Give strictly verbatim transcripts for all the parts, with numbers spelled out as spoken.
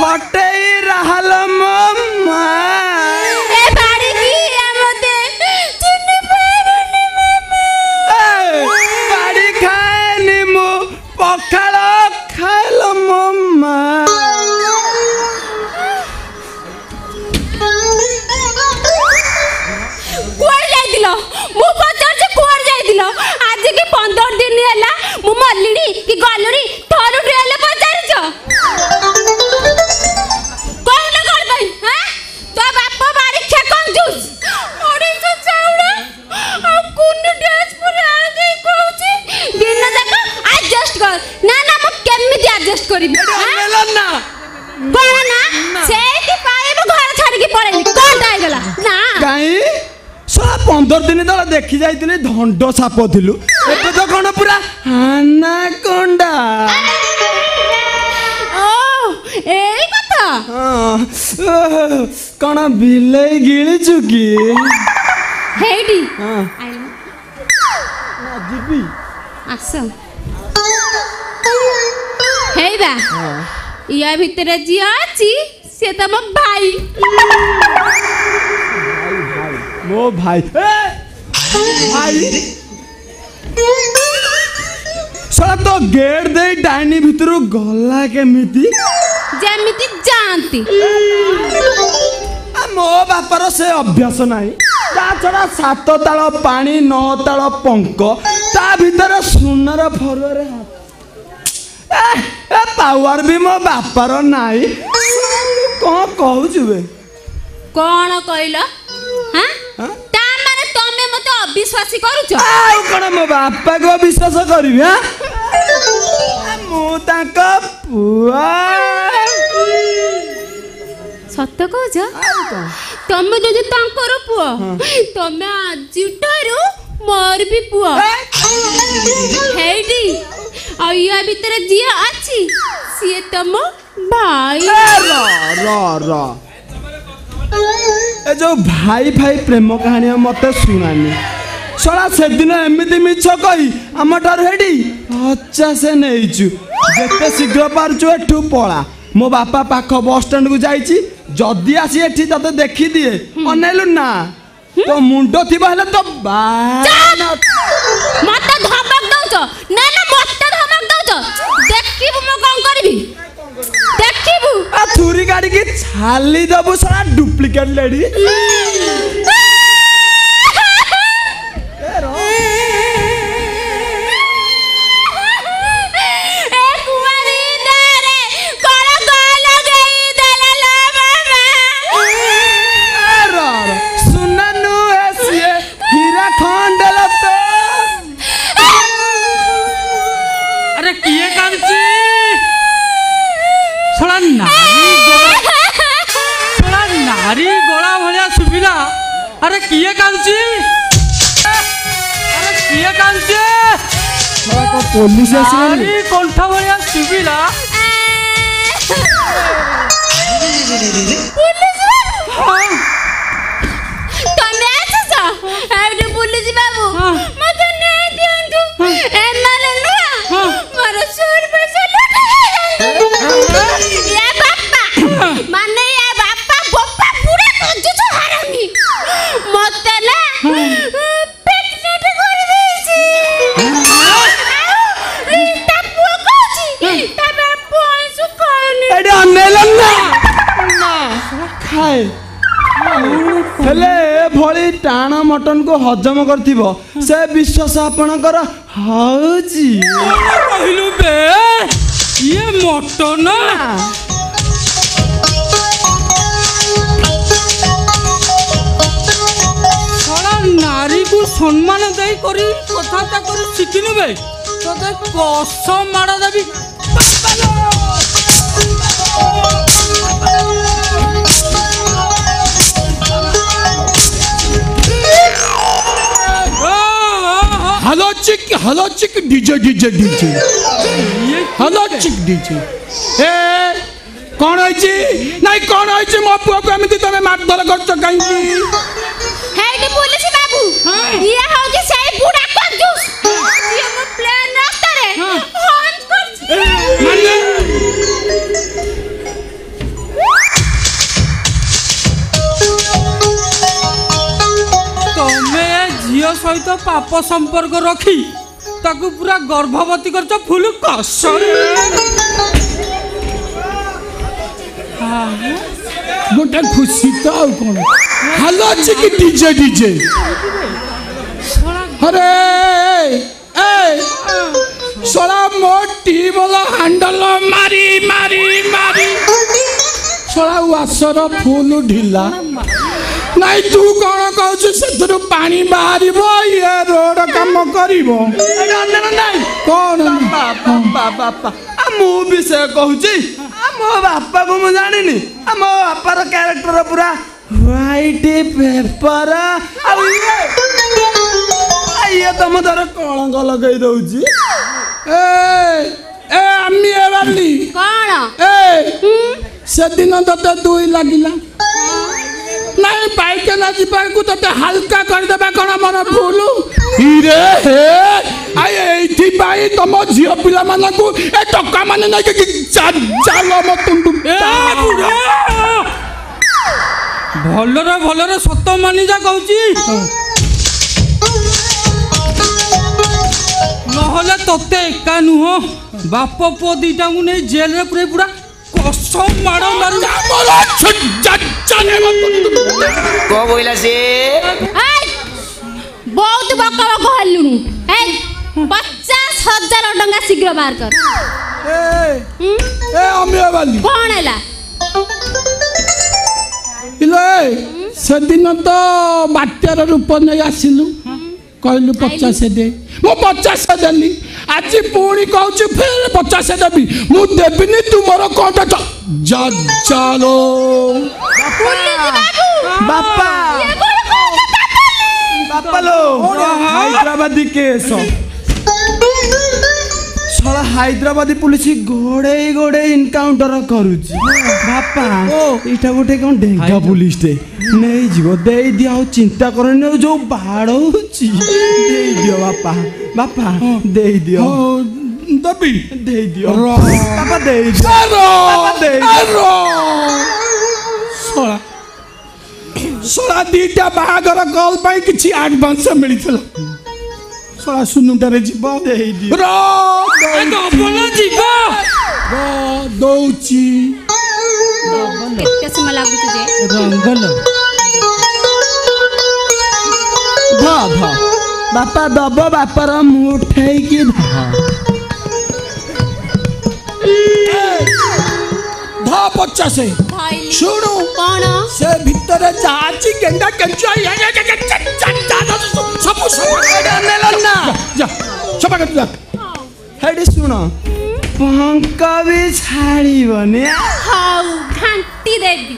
पटेई रहल मम्मा ए बाड़ी की हमते चिन्नी पारुनी मम्मा बाड़ी खाएनी मु पखाल खाइल मम्मा कुआर जाइदिलो मु पचार से कुआर जाइदिलो आज के पंद्रह दिन हैला मु मल्लिनी कि गलुनी थोरु डेले पचार छ कोन न कर भाई हैं तो बाप बाड़ी खे कंजूस ओडी से चाउला आ कोन ड्रेस पर आ गई कहूची दिन तक एडजस्ट कर ना ना मु केमिति एडजस्ट करिबी मेलन ना कोन ना सेति पाए मु घर छाड़ के पड़ेली कोन आइ गेला ना काई साला पंद्रह दिन तले देखि जाइतिले धंड साप थिलु एबे तो कोन पूरा आनाकोंडा ओ एई कथा कौन बिलई गिली चुकी हेडी हाँ जीबी आसो हेबा या भितरे जी अछि से तम भाई मो भाई ए भाई साला तो गेट दे डाइनी भितरु गला केमिति जेमिति जानती मो बापर से अभ्यास नहीं ता छड़ा सात ताल पानी नौ ताल पंक ता भीतर सुनर फरुआर हाथ ए ए पावर भी मो बापर नाही कौन कहू जुबे कौन कहला हां ता माने तमे मते अविश्वासी करूछ आ कोन मो बापा को विश्वास करबी हां मु ताका पुआ सत्य कहछ तमे जदि तांकर पुआ तमे आजिठारु मोर भी पुआ हेडी आया भीतर जी अछि सिए तम भाई र र र ए जो भाई भाई प्रेम कहानी मत सुनानी सला से दिन एमिति मिछ कही हमठार हेडी अच्छा से नेइचु जेते शीघ्र पारचु एठू पळा मो बापा पाख बस स्टैंड को जाईची जदी आसी एठी तते देखि दिए अनेलु ना तो मुंडो थिबा हले तो बा मत धमक दउछ ना ना मत धमक दउछ देखिबु म कोन करबी देखिबु आ छुरी गाड़ी की छाली दबु सला डुप्लीकेट लेडी नारी गोला भलिया सुबिला अरे किए कांची अरे किए कांची पुलिस नारी कंठ भलिया सुबिला पुलिस तमे आछस एडे पुलिस बाबू मते नै दियंतु ए माने नु मोर सोर पैसा लुटा ये बाप्पा माने ये बाप्पा बप्पा पूरा कंजूस हरामी मते ना पेटनेट कर देछि ता पुओ कहछि ता बाप्पा आइसु कहनी एडे अनेलन ना ना खाए हेले भली टाण मटन को हजम करथिबो से विश्वास आपणकर हाउजी कहलु बे ये मटन सारा नारी को सम्मान दे करी कथाता करी शिखिनु बे तते कसम मारा देबी hello chick hello chick DJ DJ DJ hello chick DJ ए कौन होइची नहीं कौन होइची मो पुआ को एमिति तमे मारधर करछ काई हेड पुलिस बाबू ये हो कि सही बुढ़ा कंजूस ये मो प्लान रास्ता रे हंस कर माने ସହିତ ପାପ ସମ୍ପର୍କ ରଖି ତାକୁ ପୁରା ଗର୍ଭବତୀ କରିଛ ଫୁଲ କଷରେ। गोटे खुशी तो आउ कौन हलो अछि कि डीजे डीजे अरे ए सोला मोटी बोला हैंडल मारी मारी मारी सोला वासर फूल ढिला नहीं तू कौन कहू से पानी बाहर ये रोड काम कर कौन बापा मु भी से कहूची मो बापा को मु जानिनी मो बापार कैरेक्टर पूरा व्हाइट पेपर आ ये तुम धर कलंक लगई दउची ए ए अम्मी ए वाली कौन ए से दिन तते दुई लागिला नहीं बाइक ना जीवा को तते हल्का कर देबा कोन मन फूल हिरे हे आय एथि बाई तम झियो पिला मन को ए टक्का मन नै के चालो म तुंडु ए बुढ़ा भलरे भलरे सत मानी जा कहूची नहले तते एका नुह बाप पो दीटा को नै जेल रे पूरे पूरा कसम मारो मारो बोला चच्चा ने को बोइला से बहुत बका बका हल्लुनु ए पचास हजार टंका शीघ्र बाहर कर ए ए अम्मी वाली कौन हैला इले से दिन तो बात्यार रूप नै आसिलु कहलु पचास दे मो पचास देली आज पुणी कहूँ फिर पचास देवी मु देविनी तुमर कौन जा चलो बापा बापा लो हैदराबादी केस साला हैदराबादी पुलिस गोड़े गोड़े इनकाउंटर करुची बापा इटा गोटे कौन ढेंगा पुलिस टे नहीं जीव दे दिया चिंता करनी जो बाड़ौची दे दियो बापा बापा दे दियो दबी दे दियो बापा दे दियो बापा दे दियो सोला सोला दीटा बाहागर कॉल पाई किछि एडवांस मिलिथला सोला सुनुटारे जीव दे दियो रो बोला जीवा रो दौची केते समय लागु तुझे रंगल ध ध बापा दब बापार मुठे की ध धा पचास भाई सुनु कौन से भीतर जाची गेंडा कंचो ये ये ये सब सब ना जा सब कर जा हेडी सुनो पंका भी छाड़ी बने हाउ घंटी देवी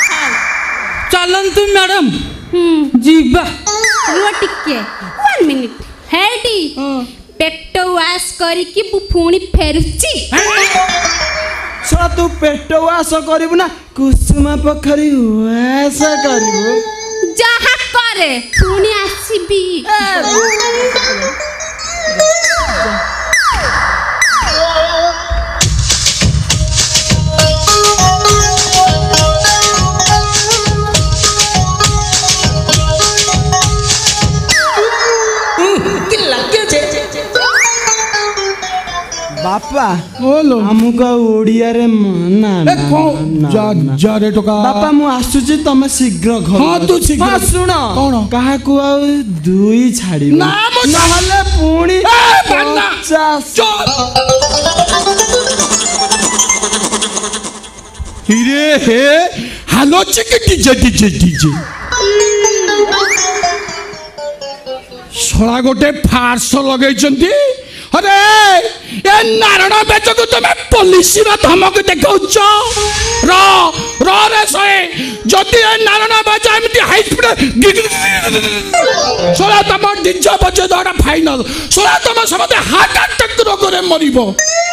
चलंतु मैडम हम्म जीवा रुआ टिके वन मिनिट हेडी पेट वाश करी कि पुणी फेरुची सला तू पेट वास करिबु ना कुसुमा पोखरी वास करिबु जहा करे पुणी आसीबी बापा बोलो हमका ओडिया रे मना ए कौन जा जा रे टका बापा मु आसुची तमे शीघ्र घर हां तू शीघ्र हां सुन कौन काहा को आ दुई छाड़ी ना मो नहले पुणी ए बन्ना पचास चल हिरे हे हालो चिक डीजे डीजे डीजे सोला गोटे फार्स लगेचंती अरे ए नारायण बेच को तुम पुलिस धमक देखाउछ र र रे सए जदि ए नारायण बेच एमती हाई स्पीड सोला तम डीजे बजे दड़ा फाइनल सोला तम समते हार्ट अटैक रोग रे मरिबो